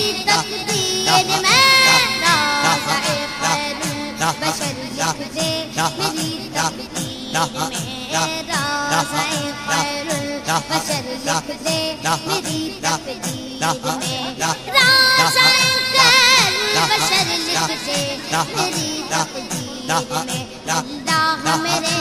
तकदीर में राज़े खैरुल बशर लिख दे, मेरी तकदीर में राज़े खैरुल बशर लिख दे, मेरी तकदीर में राज़े खैरुल बशर लिख दे, मेरी तकदीर में अल्लाह मेरे